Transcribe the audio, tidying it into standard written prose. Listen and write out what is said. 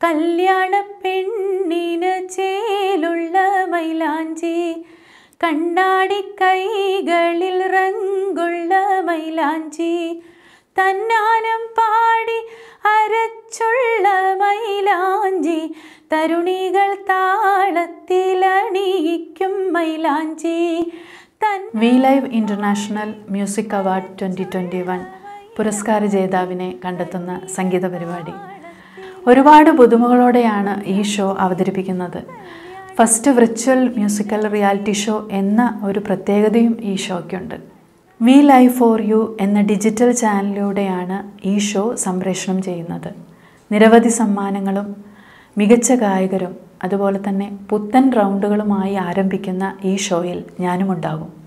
കല്യാണ പെണ്ണിന് ചേലുള്ള മൈലാഞ്ചി, കണ്ണാടി കൈകളിൽ റങ്കുള്ള മൈലാഞ്ചി, തന്നാനം പാടി അരച്ചുള്ള മൈലാഞ്ചി, തരുണികൾ താളത്തിലണിയിക്കും മൈലാഞ്ചി. We live international music award 2021 പുരസ്കാര ജേതാവിനെ കണ്ടെത്തുന്ന സംഗീത പരിപാടി. ഒരുപാട് പുതുമകളോടെയാണ് ഈ ഷോ അവതരിപ്പിക്കുന്നത്. First virtual musical reality show എന്ന ഒരു പ്രത്യേകതയും ഈ ഷോയ്ക്കുണ്ട്. വി ലൈവ് ഫോർ യു എന്ന ഡിജിറ്റൽ ചാനലിലൂടെയാണ് ഈ ഷോ സംപ്രേഷണം ചെയ്യുന്നത്. നിരവധി സമ്മാനങ്ങളും മികച്ച ഗായകരും അതുപോലെ തന്നെ പുത്തൻ റൗണ്ടുകളുമായി ആരംഭിക്കുന്ന ഈ ഷോയിൽ ഞാനുമുണ്ടാകും.